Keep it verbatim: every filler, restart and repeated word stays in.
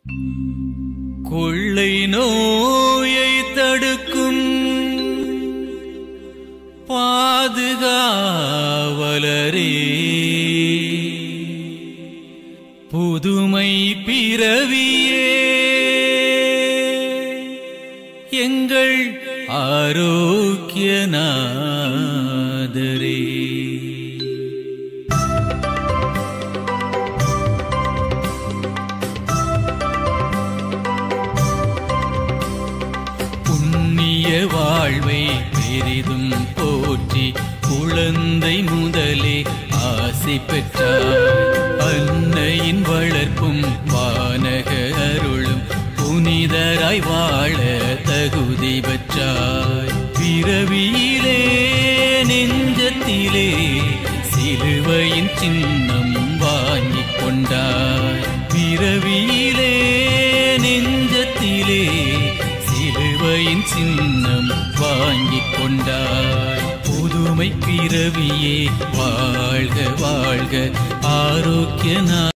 கொள்ளை நோயை தடுக்கும் பாதுகாவலரே, புதுமை பிறவியே, எங்கள் ஆரோக்கியநாதரே. புண்ணிய வாழ்வை பெரிதும் போற்றி குழந்தை முதலே ஆசை பெற்றார். அன்னையின் வளர்ப்பும் வானக அருளும் புனிதராய் வாழ தகுதி பெற்றாய். பிறவியிலே நெஞ்சத்திலே சிலுவையின் சின்னம் வாங்கிக் கொண்டாய். பிறவியிலே நெஞ்சத்திலே சிலுவையின் சின்னம் வாங்கிக் கொண்டாய். புதுமை பிறவியே வாழ்க வாழ்க ஆரோக்கியநாதரே.